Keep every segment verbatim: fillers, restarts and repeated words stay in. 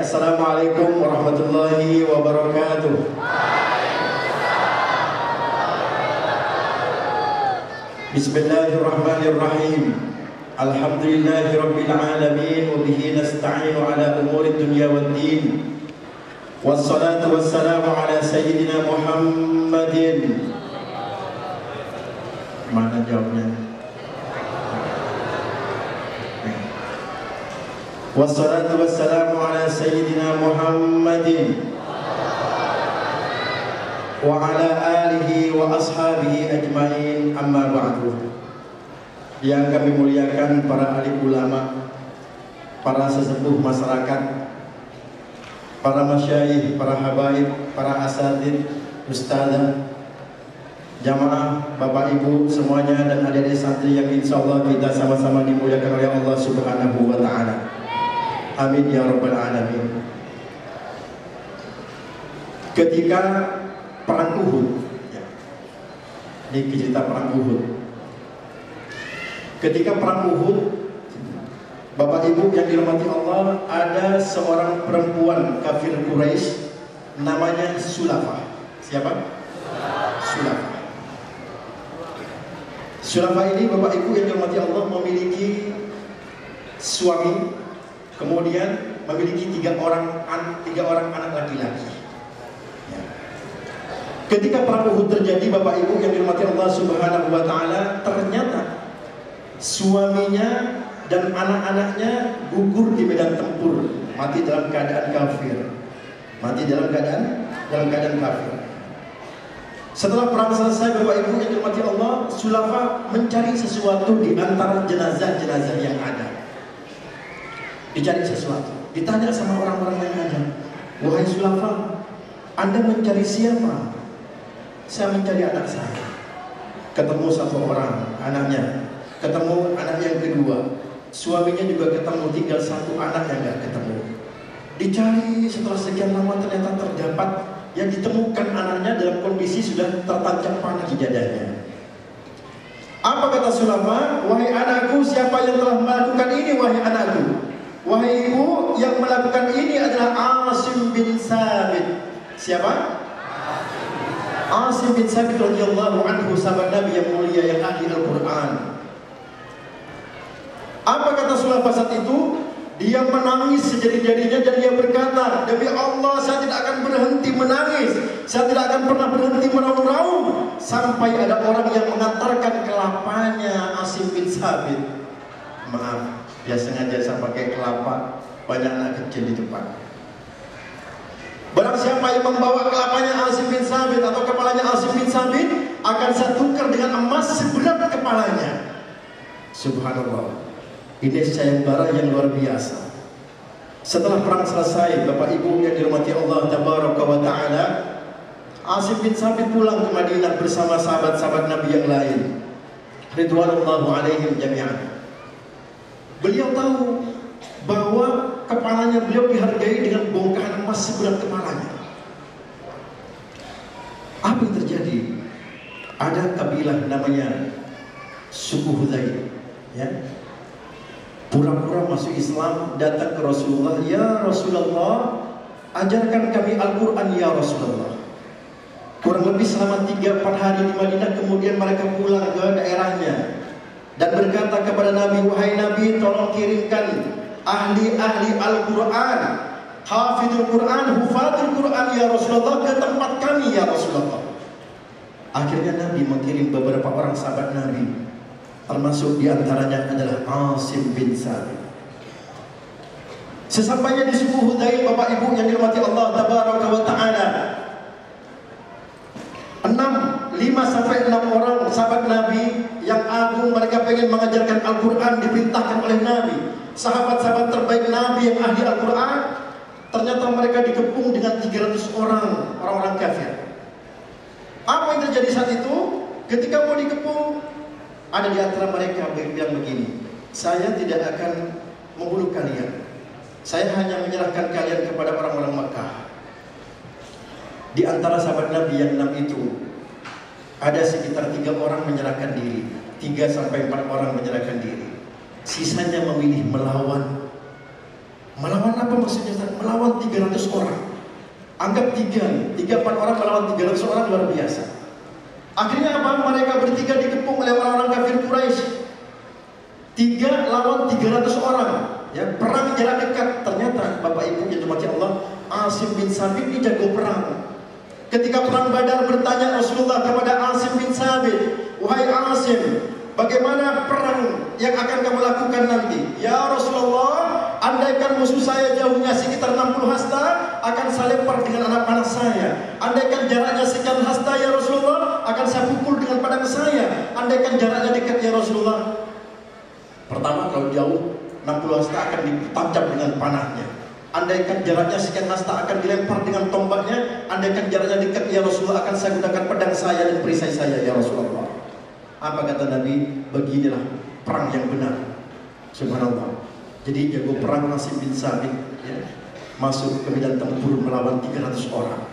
Assalamualaikum warahmatullahi wabarakatuh. Bismillahirrahmanirrahim. Alhamdulillahi rabbil alamin wa bihi nasta'inu ala umuri dunya waddin. Wassalatu wassalamu ala sayyidina Muhammadin. Mana jawabnya? Wassalatu wassalamu ala sayyidina Muhammadin wa ala alihi wa ashabihi ajmain, amma ba'du. Yang kami muliakan para alim ulama, para sesepuh masyarakat, para masyayikh, para habaib, para asatidz, ustadzah, jamaah, bapak ibu semuanya, dan adik-adik santri yang insyaallah kita sama-sama dimuliakan oleh Allah Subhanahu wa ta'ala. Amin ya rabbal alamin. Ketika perang Uhud, ya, ini cerita perang Uhud. Ketika perang Uhud, bapak ibu yang dirahmati Allah, ada seorang perempuan kafir Quraisy namanya Sulafah. Siapa? Sulafah. Sulafah ini bapak ibu yang dirahmati Allah memiliki suami, kemudian memiliki tiga orang tiga orang anak laki-laki. Ya. Ketika perang Uhud terjadi, bapak ibu yang dirahmati Allah Subhanahu wa ta'ala, ternyata suaminya dan anak-anaknya gugur di medan tempur, mati dalam keadaan kafir. Mati dalam keadaan dalam keadaan kafir. Setelah perang selesai, bapak ibu yang dirahmati Allah, Sulafah mencari sesuatu di antara jenazah-jenazah yang ada. Dicari sesuatu, ditanya sama orang-orang yang ada, wahai Sulafah, Anda mencari siapa? Saya mencari anak saya. Ketemu satu orang, anaknya. Ketemu anak yang kedua, suaminya juga ketemu, tinggal satu anak yang gak ketemu. Dicari setelah sekian lama, ternyata terdapat yang ditemukan anaknya dalam kondisi sudah tertancap panah di dadanya. Apa kata Sulafah? Wahai anakku, siapa yang telah melakukan ini? Wahai anakku, wahai ibu, yang melakukan ini adalah Asim bin Sabit. Siapa? Asim bin Sabit radhiyallahu anhu, sahabat Nabi yang mulia yang ahli Al-Quran. Apa kata Sulafah saat itu? Dia menangis sejadi-jadinya dan dia berkata, demi Allah, saya tidak akan berhenti menangis, saya tidak akan pernah berhenti meraung-raung sampai ada orang yang mengantarkan kelapanya Asim bin Sabit. Maaf, dia sengaja saya pakai kelapa, banyak anak kecil di depan. Barang siapa yang membawa kelapanya Asim bin Sabit atau kepalanya Asim bin Sabit, akan saya tukar dengan emas seberat kepalanya. Subhanallah. Ini sayembara yang luar biasa. Setelah perang selesai, bapak ibu yang dirahmati Allah Tabaraka wa ta'ala, Asim bin Sabit pulang ke Madinah bersama sahabat-sahabat Nabi yang lain, ridwanullahu alaihim jami'an. Beliau tahu bahwa kepalanya beliau dihargai dengan bongkahan emas seberat kepalanya. Apa yang terjadi? Ada kabilah namanya suku Hudzail, ya, pura-pura masuk Islam, datang ke Rasulullah. Ya Rasulullah, ajarkan kami Al-Quran ya Rasulullah. Kurang lebih selama tiga empat hari di Madinah, kemudian mereka pulang ke daerahnya dan berkata kepada Nabi, wahai Nabi, tolong kirimkan ahli-ahli Al-Quran, hafidul Quran, hufadul Quran ya Rasulullah, ke tempat kami ya Rasulullah. Akhirnya Nabi mengirim beberapa orang sahabat Nabi, termasuk diantaranya adalah Asim bin Sabit. Sesampainya di suku Hudzail, bapak ibu yang dirahmati Allah Tabaraka wa ta'ala, enam, lima sampai enam orang sahabat Nabi yang agung, mereka pengen mengajarkan Al-Quran, diperintahkan oleh Nabi. Sahabat-sahabat terbaik Nabi yang ahli Al-Quran, ternyata mereka dikepung dengan tiga ratus orang, orang-orang kafir. Apa yang terjadi saat itu? Ketika mau dikepung, ada di antara mereka yang begini, saya tidak akan membunuh kalian, saya hanya menyerahkan kalian kepada orang-orang Makkah. Di antara sahabat Nabi yang enam itu, ada sekitar tiga orang menyerahkan diri, tiga sampai empat orang menyerahkan diri. Sisanya memilih melawan. Melawan apa Apa maksudnya Ustaz? Melawan tiga ratus orang. Anggap tiga, tiga empat orang melawan tiga ratus orang, luar biasa. Akhirnya apa? Mereka bertiga dikepung oleh orang-orang kafir Quraisy. Tiga lawan tiga ratus orang. Ya, perang jarak dekat. Ternyata Bapak Ibu yang dirahmati Allah, Asim bin Sabit ini jago perang. Ketika perang Badar bertanya Rasulullah kepada Asim bin Sabit, "Wahai Asim, bagaimana perang yang akan kamu lakukan nanti?" "Ya Rasulullah, andaikan musuh saya jauhnya sekitar enam puluh hasta, akan saya lempar dengan anak panah saya. Andaikan jaraknya sekian hasta ya Rasulullah, akan saya pukul dengan pedang saya. Andaikan jaraknya dekat ya Rasulullah." Pertama, kalau jauh enam puluh hasta akan ditancap dengan panahnya. Andaikan jaraknya sekian hasta akan dilempar dengan tombaknya. Andaikan jaraknya dekat ya Rasulullah, akan saya gunakan pedang saya dan perisai saya ya Rasulullah. Apa kata Nabi? Beginilah perang yang benar. Subhanallah. Jadi jago perang Asim bin Sabit, ya, masuk ke medan tempur melawan tiga ratus orang.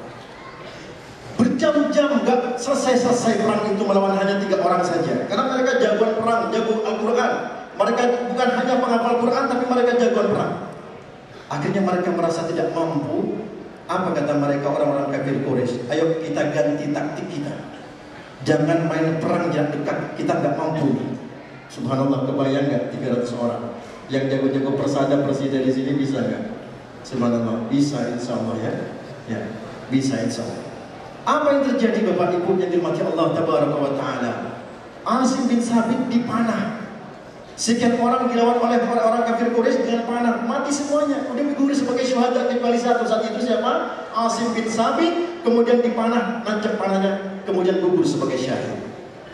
Berjam-jam gak selesai-selesai perang itu melawan hanya tiga orang saja. Karena mereka jagoan perang, jago Al-Quran. Mereka bukan hanya penghafal Quran, tapi mereka jagoan perang. Akhirnya mereka merasa tidak mampu. Apa kata mereka orang-orang kafir Quraisy? Ayo kita ganti taktik kita. Jangan main perang jarak dekat, kita nggak mampu. Subhanallah, kebayang nggak tiga ratus orang yang jago-jago persada persida di sini bisa nggak? Subhanallah, bisa insya Allah ya. Ya, bisa insya Allah. Apa yang terjadi Bapak Ibu yang dirahmati Allah Tabaraka wa Taala? Asim bin Sabit dipanah. Sekian orang dilawan oleh orang-orang kafir Quraisy dengan panah, mati semuanya. Kemudian gugur sebagai syuhada kecuali satu. Saat itu siapa? Asim bin Sabit. Kemudian dipanah, nancap panahnya, kemudian gugur sebagai syahid.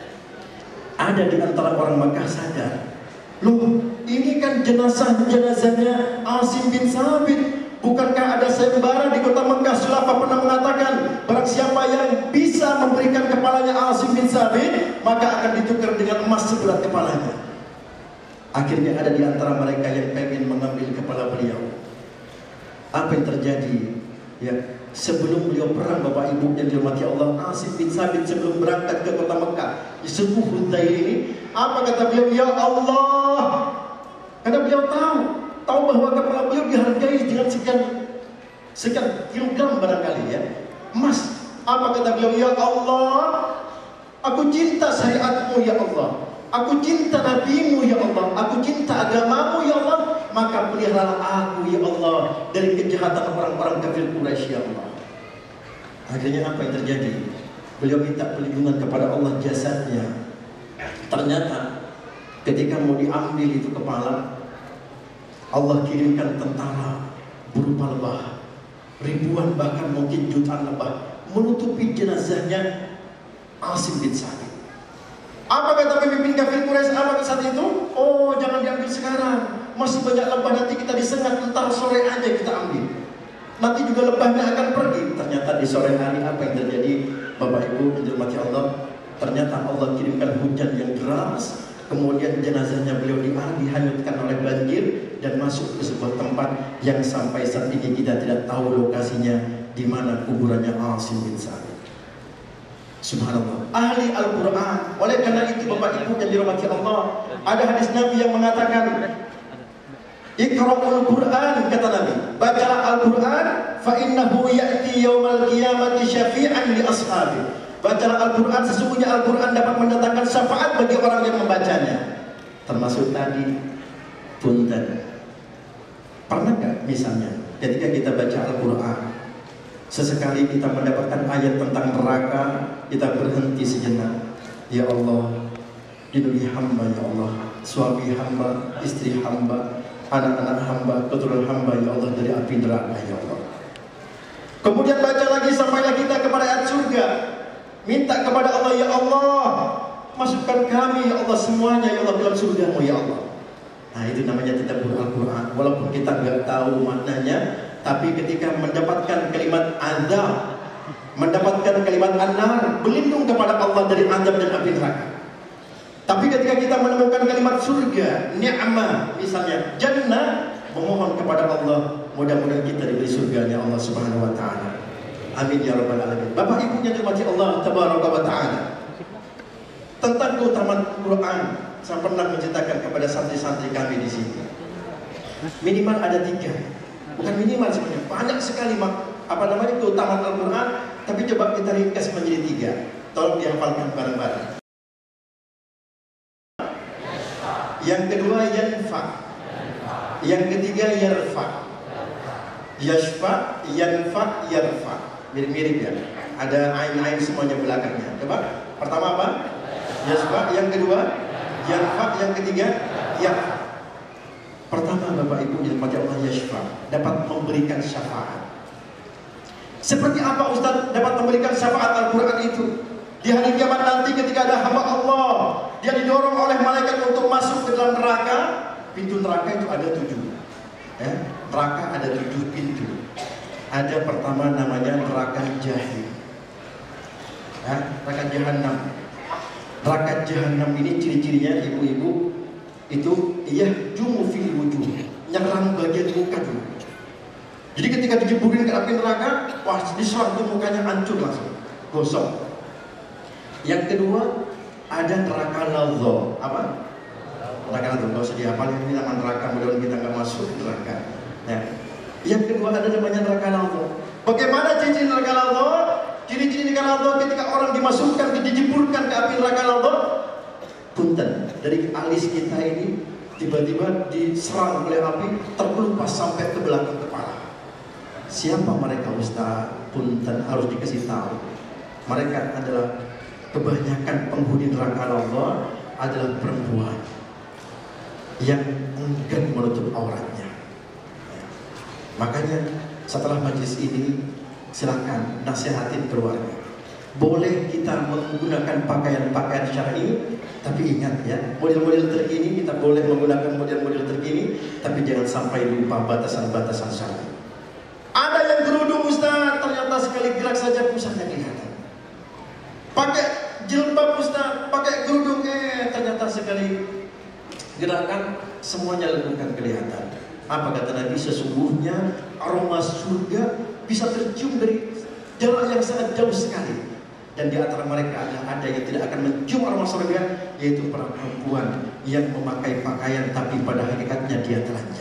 Ada di antara orang Makkah sadar, loh, ini kan jenazah-jenazahnya Asim bin Sabit. Bukankah ada sayembara di kota Mekah? Sulafa pernah mengatakan, barang siapa yang bisa memberikan kepalanya Asim bin Sabit, maka akan ditukar dengan emas sebelah kepalanya. Akhirnya ada di antara mereka yang pengen mengambil kepala beliau. Apa yang terjadi? Ya, sebelum beliau perang Bapak Ibu yang dirahmati Allah, Asim bin Sabit sebelum berangkat ke kota Mekah di subuh Hudail ini, apa kata beliau? Ya Allah, karena beliau tahu tahu bahwa kepala beliau dihargai dengan sekian sekian kilogram barangkali ya emas. Apa kata beliau? Ya Allah, aku cinta syariatmu ya Allah, aku cinta nabimu ya Allah, aku cinta agamamu ya Allah, maka peliharalah aku ya Allah dari kejahatan orang-orang kafir Quraisy ya Allah. Akhirnya apa yang terjadi? Beliau minta perlindungan kepada Allah jasadnya. Ternyata ketika mau diambil itu kepala, Allah kirimkan tentara berupa lebah, ribuan bahkan mungkin jutaan lebah menutupi jenazahnya Asim bin Sabit. Apa kata pemimpin kafir Quraisy apa saat itu? Oh, jangan diambil sekarang, masih banyak lebah, nanti kita disengat, ntar sore aja kita ambil. Nanti juga lebahnya akan pergi. Ternyata di sore hari apa yang terjadi Bapak Ibu yang dirahmati Allah? Ternyata Allah kirimkan hujan yang deras. Kemudian jenazahnya beliau dihanyutkan oleh banjir dan masuk ke sebuah tempat yang sampai saat ini kita tidak tahu lokasinya di mana kuburannya Asim bin Sabit. Subhanallah, ahli Al-Quran. Oleh karena itu Bapak Ibu yang dirahmati Allah, ada hadis Nabi yang mengatakan, Iqra'ul Quran, kata Nabi, bacalah Al-Quran, fa innahu ya'ti yaumal qiyamati syafi'an li ashabi. Bacalah Al-Quran, sesungguhnya Al-Quran dapat mendatangkan syafaat bagi orang yang membacanya. Termasuk tadi punten. Pernah nggak misalnya ketika kita baca Al-Quran, sesekali kita mendapatkan ayat tentang neraka, kita berhenti sejenak. Ya Allah, lindungi hamba ya Allah, suami hamba, istri hamba, anak-anak hamba, keturunan hamba ya Allah dari api neraka ya Allah. Kemudian baca lagi sampailah kita kepada ayat surga. Minta kepada Allah, ya Allah, masukkan kami ya Allah semuanya ya Allah dalam surgamu ya Allah. Nah, itu namanya tadabbur Al-Quran. Walaupun kita nggak tahu maknanya, tapi ketika mendapatkan kalimat azab, mendapatkan kalimat an-nar, berlindung kepada Allah dari azab dan api neraka. Tapi ketika kita menemukan kalimat surga, ni'mah, misalnya jannah, memohon kepada Allah, mudah-mudahan kita diberi surganya Allah Subhanahu wa taala. Amin ya rabbal alamin. Bapak Ibu yang dirahmati Allah Tabaraka wa taala. Tentang keutamaan Quran, saya pernah menceritakan kepada santri-santri kami di sini. Minimal ada tiga. Bukan minimal sebenarnya, banyak sekali apa namanya keutamaan Al-Quran. Tapi coba kita ringkas menjadi tiga. Tolong dihafalkan bareng-bareng. Yang kedua yanfa, yang ketiga yarfa. Yashfa, yanfa, yarfa. Mirip-mirip ya. Ada ain-ain semuanya belakangnya. Coba. Pertama apa? Yashfa. Yang kedua yanfa. Yang ketiga yarfa. Pertama Bapak Ibu yang pada Allah yashfa, dapat memberikan syafaat. Seperti apa Ustaz dapat memberikan syafaat Al-Quran itu? Di hari kiamat nanti ketika ada hamba Allah, dia didorong oleh malaikat untuk masuk ke dalam neraka. Pintu neraka itu ada tujuh ya, neraka ada tujuh pintu. Ada pertama namanya neraka jahim ya, neraka jahanam. Neraka jahanam ini ciri-cirinya ibu-ibu itu iya jumu fil wujuh, nyerang bagian muka dulu. Jadi ketika dijeburin ke api neraka, wah diserang tuh mukanya hancur langsung, gosong. Yang kedua ada neraka ladza. Apa? Neraka ladza. Kalau usah dihafal, ini nama neraka, mudah-mudahan kita nggak masuk neraka. Ya. Yang kedua ada namanya neraka ladza. Bagaimana ciri-ciri neraka ladza? Ciri-ciri neraka ladza ketika orang dimasukkan, dijeburkan ke api neraka ladza, punten dari alis kita ini tiba-tiba diserang oleh api, terkelupas sampai ke belakang kepala. Siapa mereka Ustaz? Punten harus dikasih tahu. Mereka adalah kebanyakan penghuni neraka Allah adalah perempuan yang enggan menutup auratnya. Ya. Makanya setelah majelis ini silakan nasihatin keluarga. Boleh kita menggunakan pakaian-pakaian syar'i, tapi ingat ya, model-model terkini kita boleh menggunakan model-model terkini, tapi jangan sampai lupa batasan-batasan syar'i. Ada yang kerudung Ustaz, ternyata sekali gerak saja pusatnya kelihatan. Pakai jilbab Ustaz, pakai kerudung, eh ternyata sekali gerakan semuanya lekukan kelihatan. Apa kata Nabi? Sesungguhnya aroma surga bisa tercium dari jarak yang sangat jauh sekali. Dan di antara mereka ada, ada yang tidak akan mencium aroma surga, yaitu para perempuan yang memakai pakaian tapi pada hakikatnya dia telanjang.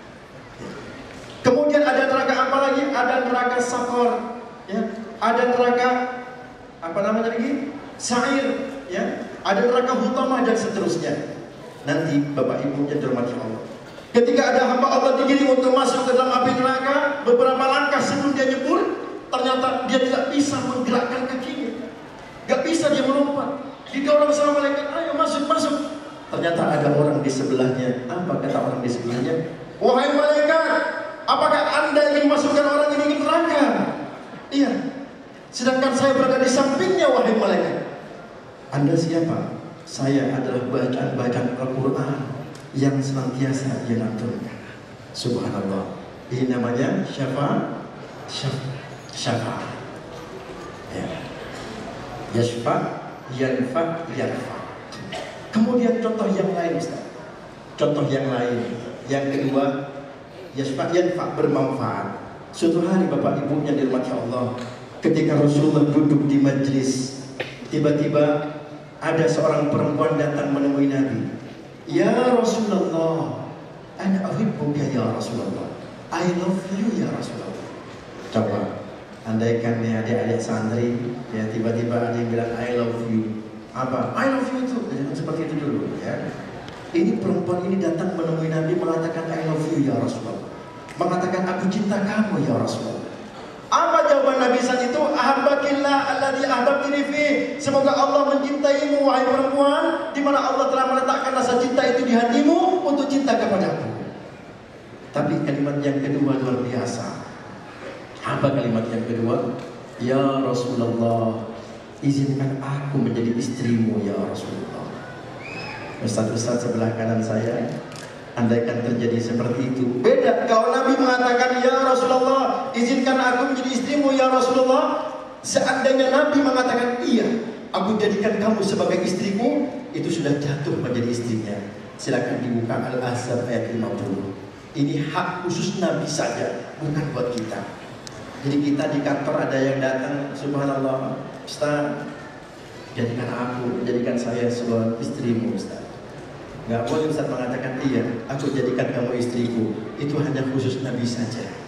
Kemudian ada neraka apa lagi? Ada neraka sakor, ya. Ada neraka apa namanya lagi? Sa'ir, ya. Ada neraka hutamah dan seterusnya. Nanti Bapak Ibu yang dirahmati Allah, ketika ada hamba Allah digiring untuk masuk ke dalam api neraka, beberapa langkah sebelum dia nyebur, ternyata dia tidak bisa menggerakkan kakinya, gak bisa dia melompat, didorong sama malaikat, ayo masuk masuk. Ternyata ada orang di sebelahnya. Apa kata orang di sebelahnya? Wahai malaikat, apakah anda ingin masukkan orang ini ke neraka? Iya. Sedangkan saya berada di sampingnya, wahai malaikat. Anda siapa? Saya adalah bacaan-bacaan Al-Quran yang senantiasa dia lantunkan. Subhanallah. Ini namanya syafa, syafa, syafa. Ya. Yashfa, yanfa, yanfa. Kemudian contoh yang lain Ustaz. Contoh yang lain. Yang kedua, yashfa, yanfa, bermanfaat. Suatu hari Bapak Ibu yang dirahmati Allah, ketika Rasulullah duduk di majlis, tiba-tiba ada seorang perempuan datang menemui Nabi. Ya Rasulullah, ana uhibbuka ya Rasulullah, I love you ya Rasulullah. Coba andaikan ya adik-adik santri, ya tiba-tiba ada yang bilang I love you. Apa? I love you itu. Jangan seperti itu dulu ya. Ini perempuan ini datang menemui Nabi mengatakan I love you ya Rasulullah, mengatakan aku cinta kamu ya Rasulullah. Apa jawaban Nabi saat itu? Ahabbakillah alladzi ahbabtini fi. Semoga Allah mencintaimu wahai perempuan, di mana Allah telah meletakkan rasa cinta itu di hatimu untuk cinta kepadaku. Tapi kalimat yang kedua luar biasa. Apa kalimat yang kedua? Ya Rasulullah, izinkan aku menjadi istrimu ya Rasulullah. Ustaz-ustaz sebelah kanan saya, andaikan terjadi seperti itu, beda. Kalau Nabi mengatakan ya Rasulullah, izinkan aku menjadi istrimu ya Rasulullah, seandainya Nabi mengatakan iya, aku jadikan kamu sebagai istriku, itu sudah jatuh menjadi istrinya. Silakan dibuka Al-Ahzab ayat lima puluh. Ini hak khusus Nabi saja, bukan buat kita. Jadi kita di kantor ada yang datang, subhanallah, Ustaz, jadikan aku, jadikan saya sebagai istrimu Ustaz. Gak boleh Ustaz mengatakan iya, aku jadikan kamu istriku. Itu hanya khusus Nabi saja.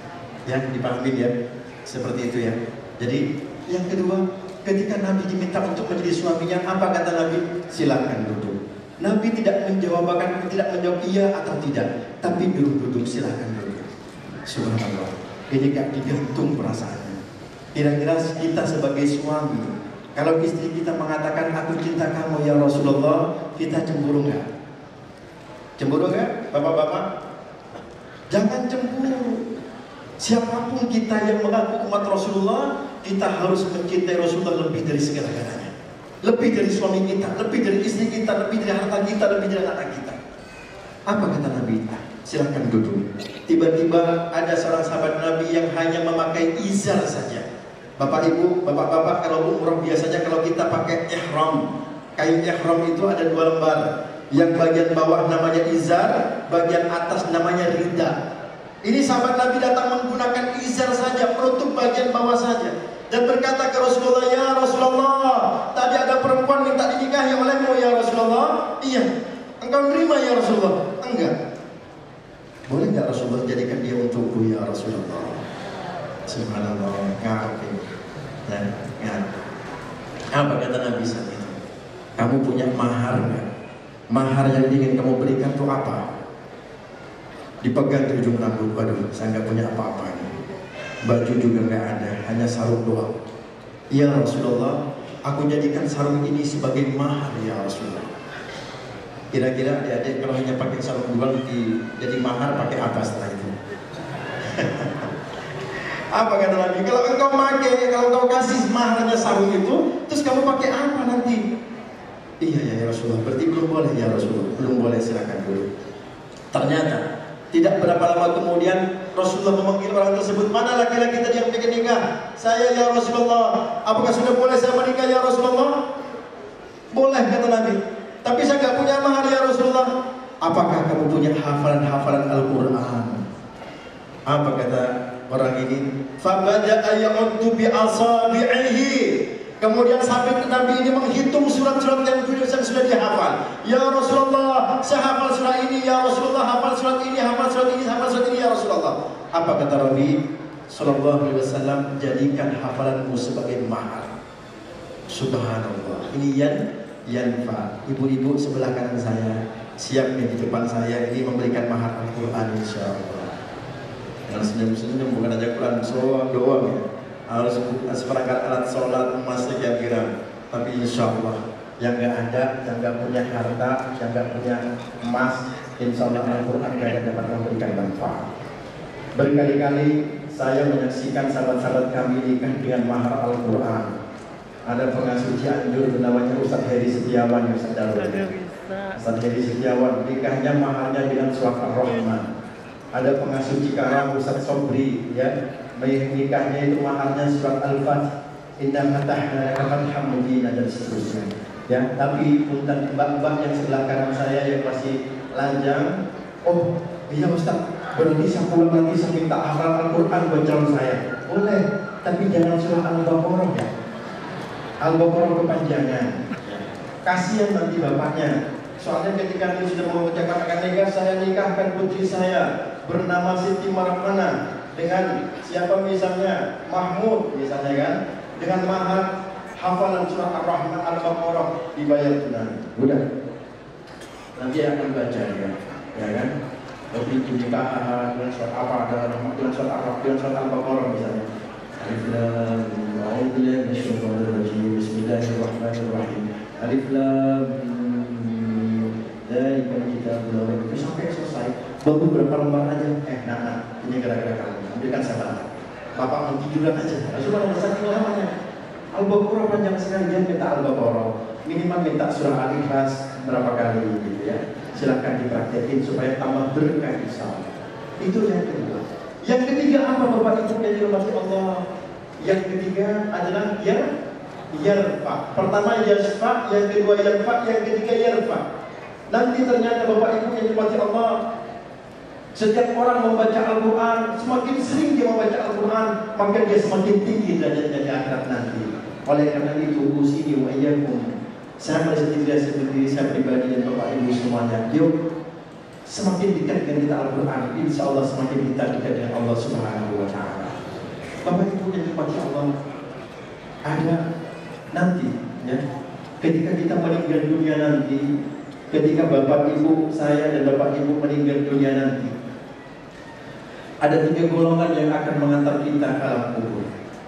Ya, dipahami ya. Seperti itu ya. Jadi yang kedua, ketika Nabi diminta untuk menjadi suaminya, apa kata Nabi? Silakan duduk. Nabi tidak menjawab, bahkan tidak menjawab iya atau tidak, tapi duduk-duduk, silakan duduk. Subhanallah. Ini gak digantung perasaannya. Kira-kira kita sebagai suami, kalau istri kita mengatakan aku cinta kamu ya Rasulullah, kita cemburu nggak? Cemburu nggak, bapak-bapak? Jangan cemburu. Siapapun kita yang mengaku umat Rasulullah, kita harus mencintai Rasulullah lebih dari segala-galanya. Lebih dari suami kita, lebih dari istri kita, lebih dari harta kita, lebih dari anak kita. Apa kata Nabi? Silahkan duduk. Tiba-tiba ada seorang sahabat Nabi yang hanya memakai izar saja. Bapak ibu, bapak-bapak, kalau umroh biasanya kalau kita pakai ihram, kain ihram itu ada dua lembar. Yang bagian bawah namanya izar, bagian atas namanya rida. Ini sahabat Nabi datang menggunakan izar saja, menutup bagian bawah saja, dan berkata ke Rasulullah, ya Rasulullah, tadi ada perempuan minta dinikahi olehmu ya Rasulullah. Iya. Engkau nerima ya Rasulullah? Enggak. Boleh nggak Rasulullah jadikan dia untukku ya Rasulullah? Subhanallah. Ngerti. Dan ngerti. Apa kata Nabi saat itu? Kamu punya mahar nggak? Mahar yang ingin kamu berikan itu apa? Dipegang di ujung rambut. Waduh, saya nggak punya apa-apa ini. Baju juga nggak ada, hanya sarung doang. Ya Rasulullah, aku jadikan sarung ini sebagai mahar ya Rasulullah. Kira-kira adik-adik kalau hanya pakai sarung doang di jadi mahar, pakai apa setelah itu? Apa kata Nabi? Kalau engkau pakai, kalau engkau kasih maharnya sarung itu, terus kamu pakai apa nanti? Iya ya, ya Rasulullah, berarti belum boleh ya Rasulullah, belum boleh, silakan dulu. Ternyata tidak berapa lama kemudian Rasulullah memanggil orang tersebut, mana laki-laki tadi yang bikin nikah? Saya ya Rasulullah. Apakah sudah boleh saya menikah ya Rasulullah? Boleh kata Nabi. Tapi saya nggak punya mahar ya Rasulullah. Apakah kamu punya hafalan-hafalan Al-Quran? Apa kata orang ini? Fabada'a ya'uddu bi'asabi'ihi. Kemudian sahabat Nabi ini menghitung surat-surat yang sudah dihafal. Ya Rasulullah, saya hafal surat ini. Ya Rasulullah, hafal surat ini, hafal surat ini, hafal surat ini ya Rasulullah. Apa kata Nabi sallallahu alaihi wasallam? Jadikan hafalanmu sebagai mahar. Subhanallah. Ini yan yanfa. Ibu-ibu sebelah kanan saya, siap nih di depan saya ini memberikan mahar Al-Quran insyaallah. Yang senyum-senyum bukan aja Quran, soal doang ya. Harus seperangkat alat sholat emas sekian gram. Tapi insya Allah yang nggak ada, yang nggak punya harta, yang nggak punya emas, insya Allah Al-Quran akan dapat memberikan manfaat. Berkali-kali saya menyaksikan sahabat-sahabat kami nikah dengan mahar Al-Quran. Ada pengasuh Cianjur namanya Ustaz Heri Setiawan, Ustaz Darul. Ustaz Heri Setiawan nikahnya maharnya dengan surat Ar-Rahman. Ada pengasuh Cikarang Ustaz Sobri, ya. Nikahnya itu maharnya surat Al-Fatih, Inna fatahna laka fathan mubina dan seterusnya. Ya, tapi punten mbak-mbak yang sebelah kanan saya yang masih lanjang, oh iya Ustaz, berarti saya pulang nanti saya minta hafal Al-Quran buat calon saya. Boleh, tapi jangan surah Al-Baqarah ya. Al-Baqarah kepanjangan. Kasihan nanti bapaknya. Soalnya ketika dia sudah mengucapkan akan nikah, saya nikahkan putri saya bernama Siti Marahmana dengan siapa misalnya Mahmud misalnya kan, dengan mahar hafalan surah Ar-Rahman Al-Baqarah dibayar tunai. Udah. Nanti akan baca ya, ya kan? Lebih nikah dengan surat apa? Dengan surat Ar-Rahman, dengan surat Al-Baqarah misalnya. Alif Lam Mim, a'udzu billahi minasyaitonir rajim. Bismillahirrahmanirrahim. Alif Lam Mim, dzalika kitabul la raiba fihi. Sampai selesai. Baru beberapa lembar aja. Eh, nah, nah ini gara-gara kamu. Ambilkan saya bantu. Bapak mau tiduran aja. Rasulullah bersabda namanya. Al-Baqarah panjang sekali, dia minta Al-Baqarah. Minimal minta surah Al-Ikhlas berapa kali gitu ya. Silahkan dipraktekin supaya tambah berkah insyaallah. Itu yang kedua. Yang ketiga apa Bapak Ibu yang dirahmati Allah? Yang ketiga adalah ya yarfa. Pertama yasfa, yang kedua yarfa, yang ketiga yarfa. Nanti ternyata Bapak Ibu yang dirahmati Allah, setiap orang membaca Al-Quran, semakin sering dia membaca Al-Quran, maka dia semakin tinggi derajatnya di akhirat nanti. Oleh karena itu, usini wa iyyakum, saya merasa tidak sendiri, saya pribadi dan Bapak Ibu semuanya, yuk semakin dekat dengan kita Al-Quran, insya Allah semakin kita dekat dengan Allah Subhanahu wa Ta'ala. Bapak Ibu yang dirahmati Allah, ada nanti ya, ketika kita meninggal dunia nanti, ketika Bapak Ibu saya dan Bapak Ibu meninggal dunia nanti, ada tiga golongan yang akan mengantar kita ke alam kubur.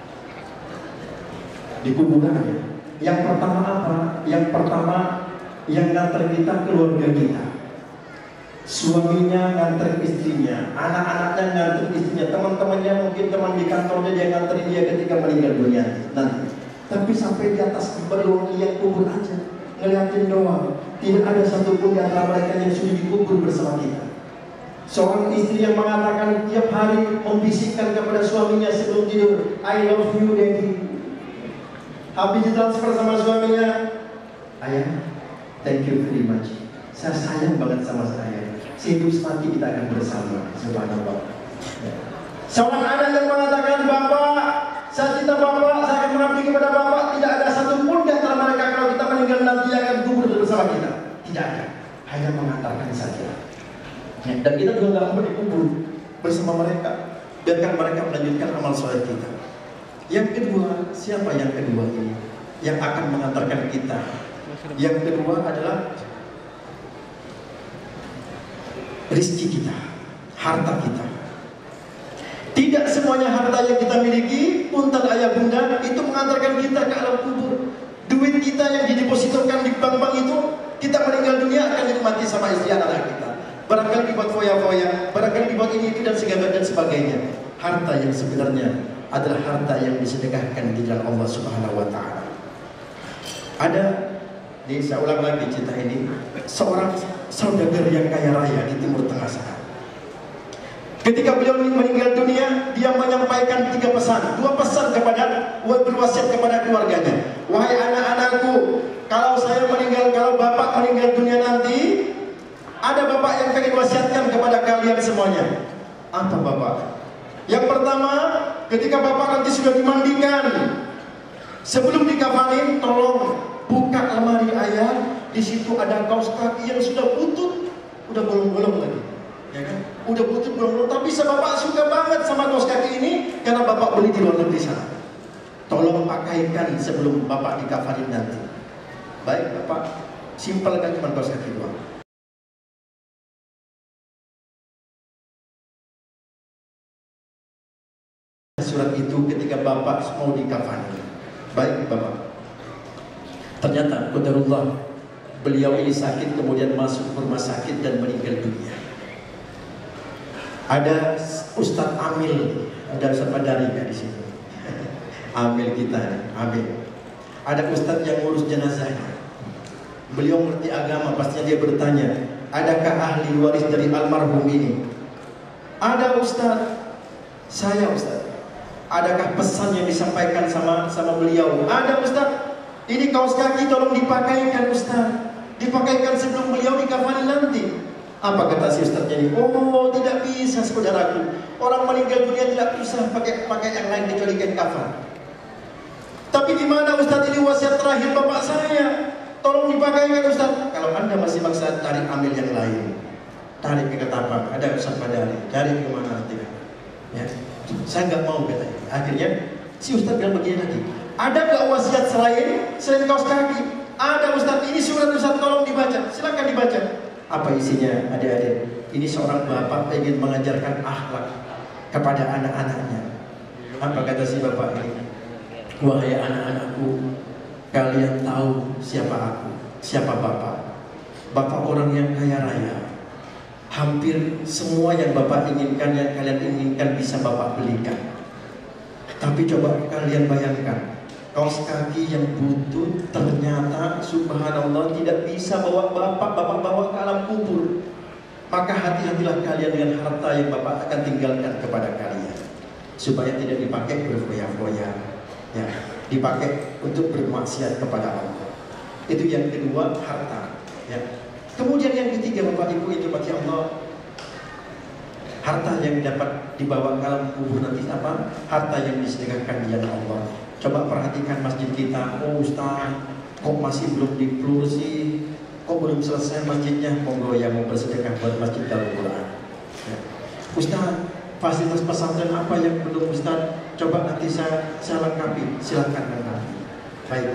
Di kuburan ya. Yang pertama apa? Yang pertama yang ngantar kita keluarga kita. Suaminya nganter istrinya, anak-anaknya nganter istrinya, teman-temannya mungkin teman di kantornya dia nganterin dia ketika meninggal dunia nanti. Tapi sampai di atas belum lihat kubur aja, ngeliatin doang. Tidak ada satupun di antara mereka yang sudah dikubur bersama kita. Seorang istri yang mengatakan tiap hari membisikkan kepada suaminya sebelum tidur, I love you daddy. Habis ditransfer sama suaminya, ayah, thank you very much. Saya sayang banget sama saya. Sehidup semati kita akan bersama. Subhanallah. Seorang anak yang mengatakan, Bapak, saya cinta Bapak, saya akan mengabdi kepada Bapak. Tidak ada satupun di antara mereka kalau kita meninggal nanti akan kubur bersama kita. Tidak ada. Hanya mengantarkan saja. Ya, dan kita juga nggak mau dikubur bersama mereka. Biarkan mereka melanjutkan amal soleh kita. Yang kedua, siapa yang kedua ini? Yang akan mengantarkan kita. Yang kedua adalah rezeki kita, harta kita. Tidak semuanya harta yang kita miliki, punten ayah bunda, itu mengantarkan kita ke alam kubur. Duit kita yang didepositokan di bank-bank itu, kita meninggal dunia akan dinikmati sama istri anak kita. Barangkali dibuat foya-foya, barangkali dibuat ini itu dan segala dan sebagainya. Harta yang sebenarnya adalah harta yang disedekahkan di jalan Allah Subhanahu wa taala. Ada, ini saya ulang lagi cerita ini, seorang saudagar yang kaya raya di Timur Tengah sana. Ketika beliau meninggal dunia, dia menyampaikan tiga pesan, dua pesan kepada, berwasiat kepada keluarganya. Wahai anak-anakku, kalau saya meninggal, kalau bapak meninggal dunia nanti, ada bapak yang pengen wasiatkan kepada kalian semuanya. Apa bapak? Yang pertama, ketika bapak nanti sudah dimandikan, sebelum dikafanin, tolong buka lemari ayah. Di situ ada kaos kaki yang sudah butut, udah bolong-bolong lagi, ya kan? Udah butut bolong-bolong. Tapi bapak suka banget sama kaos kaki ini karena bapak beli di luar negeri sana. Tolong pakaikan sebelum bapak dikafanin nanti. Baik bapak, simpel kan cuma kaos kaki doang. Surat itu ketika bapak mau dikafani. Baik bapak. Ternyata qadarullah, beliau ini sakit kemudian masuk rumah sakit dan meninggal dunia. Ada Ustadz Amil, ada Ustadz Padari di sini. Amil kita, Amil. Ada Ustadz yang ngurus jenazahnya. Beliau mengerti agama, pastinya dia bertanya, adakah ahli waris dari almarhum ini? Ada Ustadz. Saya Ustadz. Adakah pesan yang disampaikan sama sama beliau? Ada Ustaz. Ini kaos kaki tolong dipakaikan Ustaz. Dipakaikan sebelum beliau dikafani nanti. Apa kata si Ustaznya ini? Oh, tidak bisa saudaraku. Orang meninggal dunia tidak bisa pakai pakai yang lain kecuali kain kafan. Tapi gimana Ustaz, ini wasiat terakhir bapak saya. Tolong dipakaikan Ustaz. Kalau Anda masih maksa, cari ambil yang lain. Tarik ke Ketapang, ada Ustaz Padari. Cari ke mana nanti. Ya. Saya nggak mau katanya. Akhirnya si Ustaz bilang begini lagi, ada nggak wasiat selain selain kaos kaki? Ada Ustaz, ini surat Ustaz, tolong dibaca. Silakan dibaca. Apa isinya adik-adik? Ini seorang bapak ingin mengajarkan akhlak kepada anak-anaknya. Apa kata si bapak ini? Wahai anak-anakku, kalian tahu siapa aku, siapa bapak. Bapak orang yang kaya raya. Hampir semua yang bapak inginkan, yang kalian inginkan bisa bapak belikan. Tapi coba kalian bayangkan, kaos kaki yang butut ternyata subhanallah tidak bisa bawa bapak, bapak bawa ke alam kubur. Maka hati-hatilah kalian dengan harta yang bapak akan tinggalkan kepada kalian, supaya tidak dipakai berfoya-foya, ya, dipakai untuk bermaksiat kepada Allah. Itu yang kedua, harta, ya. Kemudian yang ketiga, Bapak Ibu yang dirahmati Allah, harta yang dapat dibawa ke alam kubur nanti apa? Harta yang disedekahkan di jalan Allah. Coba perhatikan masjid kita. Oh Ustaz, kok masih belum di-floor sih? Kok belum selesai masjidnya? Monggo yang mau bersedekah buat masjid Darul Quran. Ya. Ustaz, fasilitas pesantren apa yang belum Ustaz? Coba nanti saya, saya lengkapi, silakan lengkapi. Baik.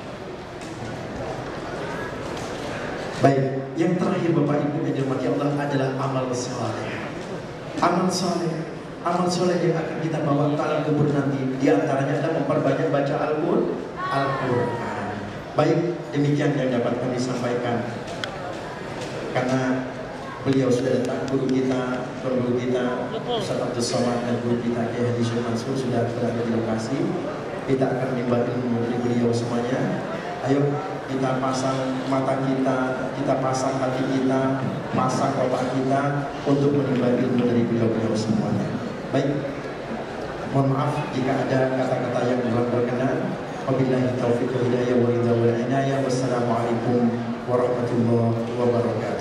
Baik, yang terakhir Bapak Ibu yang dirahmati Allah adalah amal saleh. Amal saleh, amal saleh yang akan kita bawa ke alam kubur nanti, diantaranya adalah memperbanyak baca Al-Quran. Baik, demikian yang dapat kami sampaikan. Karena beliau sudah datang, guru kita, guru kita Ustaz Abdul Somad dan guru kita Kiai Haji Syekh Mansur sudah berada di lokasi. Kita akan menimba ilmu dari beliau semuanya. Ayo kita pasang mata kita, kita pasang hati kita, pasang otak kita untuk menimba ilmu dari beliau-beliau semuanya. Baik, mohon maaf jika ada kata-kata yang kurang berkenan. Wabillahi taufiq wal hidayah wal inayah. Wassalamualaikum warahmatullahi wabarakatuh.